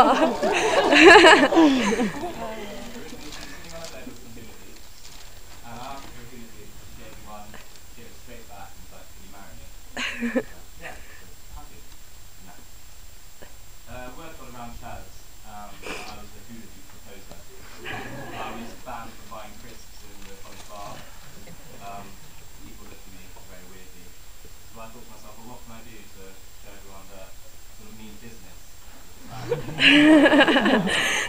Word got around Chaz that I was a hula hoop proposer. I was banned from buying crisps in the college bar. People looked at me very weirdly. So I thought to myself, well, what can I do to show everyone that I sort of mean business?